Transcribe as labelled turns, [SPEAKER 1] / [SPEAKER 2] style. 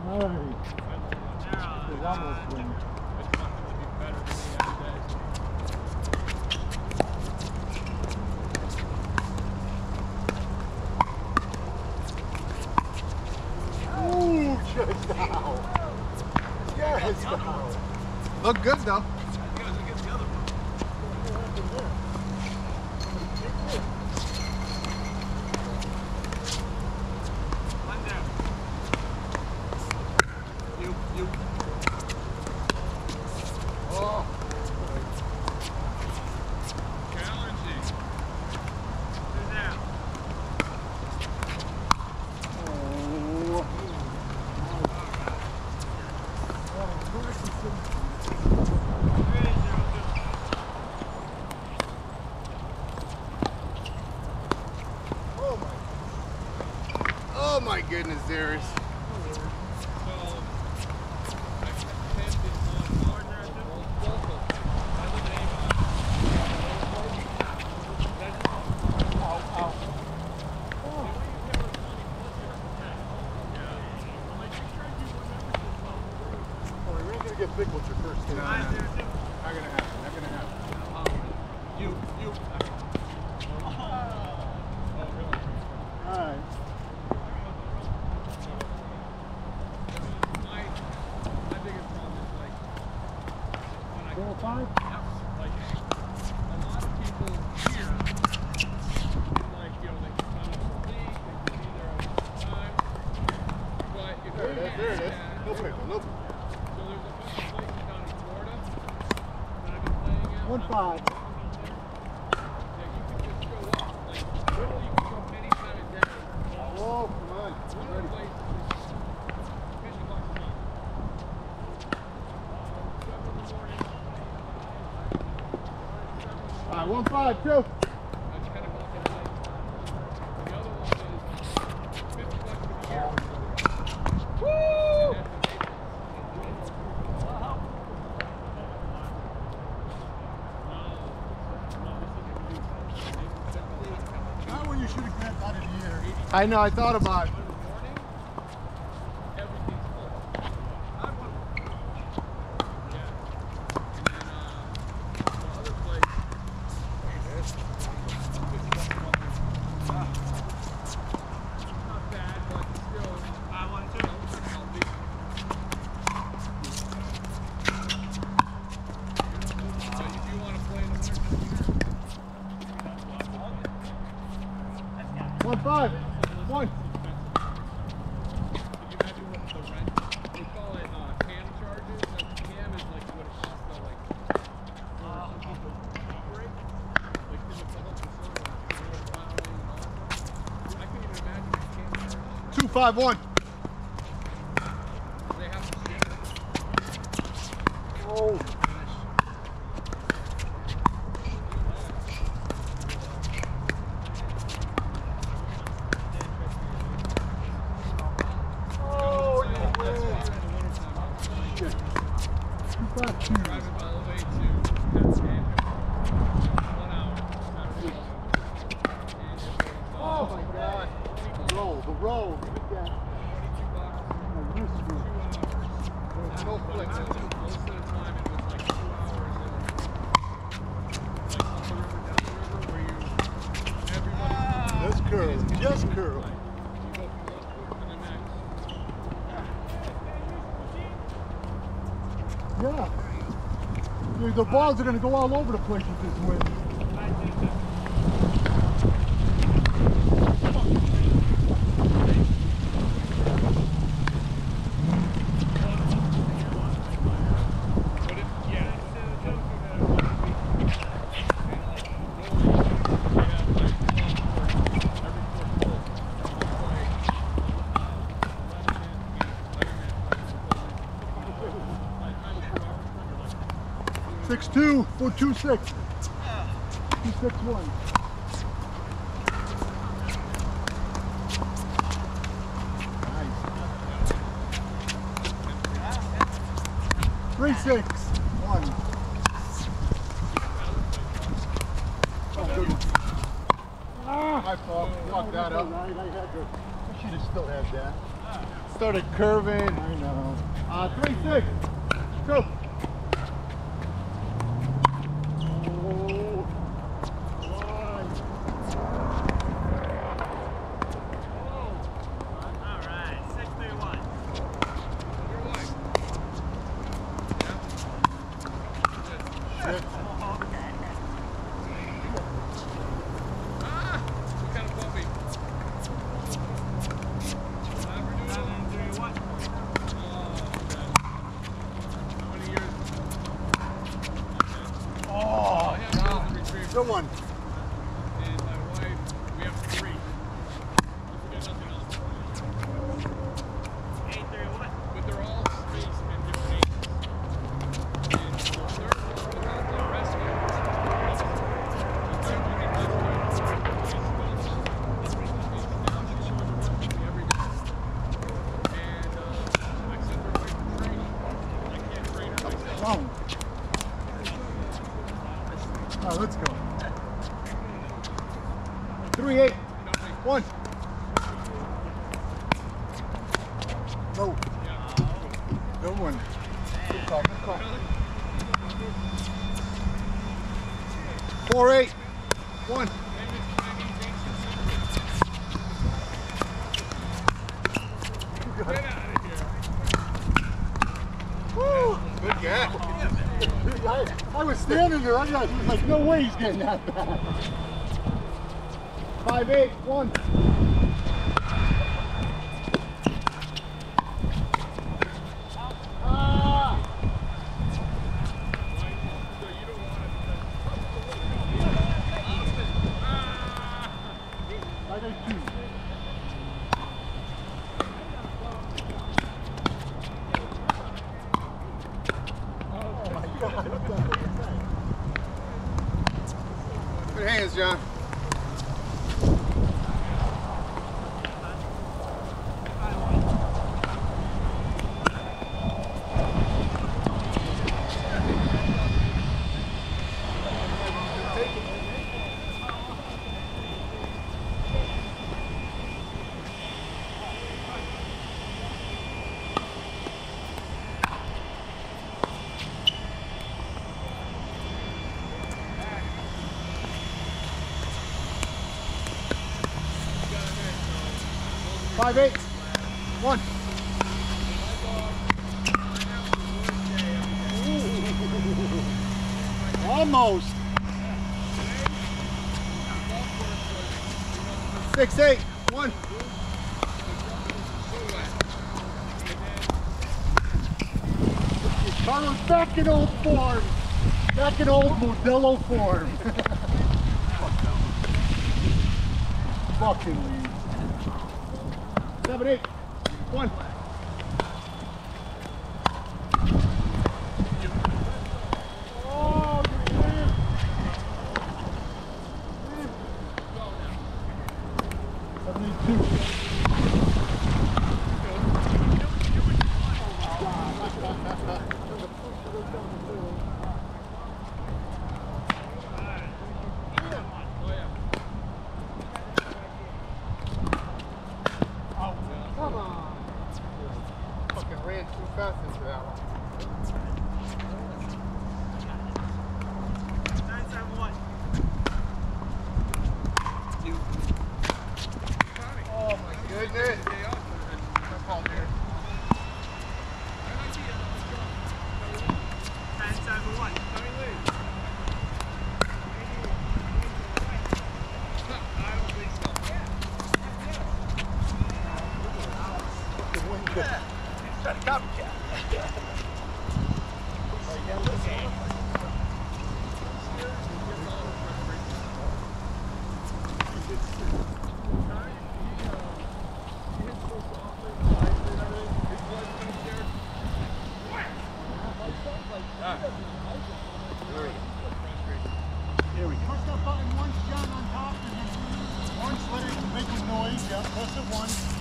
[SPEAKER 1] Alright. It's almost win. Ooh, just now. Yes, now.
[SPEAKER 2] Look good though. Oh my goodness, Darius.
[SPEAKER 1] Get big with your first hit.
[SPEAKER 2] No. Not gonna happen. Not gonna happen. You.
[SPEAKER 1] Alright.
[SPEAKER 3] My biggest problem is like when I
[SPEAKER 1] 4-5?
[SPEAKER 3] like a lot of people here like they can come up the league, they can be there all the time. But if
[SPEAKER 1] There it is, there it is. No pickle, no pickle.
[SPEAKER 3] So there's a bunch of places down in Florida that I've been playing at.
[SPEAKER 1] 1-5.
[SPEAKER 3] That you can just show up. Like literally you can come anytime of day.
[SPEAKER 1] Oh, come on.
[SPEAKER 3] One of the places is $50 a month. 7 in the morning.
[SPEAKER 1] Alright, 1-5, 2.
[SPEAKER 3] That's 10 o'clock at night. The other one is $50 for the year.
[SPEAKER 1] Woo! Not when you should have grabbed out of the air.
[SPEAKER 2] I know. I thought about it.
[SPEAKER 3] In the morning, everything's full. Not one. Yeah. And then the other place, not bad, but still, I want to healthy. So if you want to play in the winter,
[SPEAKER 1] 1-5. 1.
[SPEAKER 3] Can you imagine what the rent? They call it cam charges. Cam is like what it costs to like some people operate. Like to help the server, filing and all that stuff. I couldn't even imagine the cam charges.
[SPEAKER 2] 2-5-1.
[SPEAKER 3] They have to share it.
[SPEAKER 1] Oh.
[SPEAKER 3] Driving all the way to Pennsylvania. 1 hour.
[SPEAKER 1] Oh my God. The roll. Look at that.
[SPEAKER 3] $22.
[SPEAKER 1] My wrist
[SPEAKER 3] 2
[SPEAKER 1] was-
[SPEAKER 3] hours.
[SPEAKER 2] No
[SPEAKER 3] But
[SPEAKER 2] flex.
[SPEAKER 3] most of the time it was like 2 hours and like up the river, down the river where everybody
[SPEAKER 1] Just curl. Just curl.
[SPEAKER 3] you go from one foot to the next.
[SPEAKER 1] Yeah. The balls are going to go all over the place with this wind.
[SPEAKER 3] But it, yeah,
[SPEAKER 1] Six 2 for 2-6. 2-6-1. Nice. 3-6-1.
[SPEAKER 2] My fault. Fuck that up.
[SPEAKER 1] I should have still had that. started curving. I know. 3-6. Go. Good one.
[SPEAKER 3] And my wife, we have 3. We got nothing else. 8, 3, what? But they're all spaced in different ages. And the third one, without the rescue, the third one they rescued every day. And I sent her away for training. I can't train her myself.
[SPEAKER 1] All right, let's go. 3-8. 1. No. Good one. Good call. Good call. 4-8. 1.
[SPEAKER 3] Get out of here.
[SPEAKER 1] Woo!
[SPEAKER 2] Good guy.
[SPEAKER 1] I was standing there. I was like, no way he's getting that back. 5-8. 1.
[SPEAKER 2] Good hands, John.
[SPEAKER 1] Five, 8. 1. Almost. 6-8. 1. Carlos back in old form. Back in old Modelo form. Fucking lead. 7-8. 1. Oh, good man. 7-8-2. Come on.
[SPEAKER 2] Fucking ran too fast into that one.
[SPEAKER 3] 9-7-1.
[SPEAKER 2] Oh my goodness. No fault here.
[SPEAKER 3] 10-7-1.
[SPEAKER 1] Here we go. Press that button once, John, on top, and then once, let it make a noise. Yeah, press it once.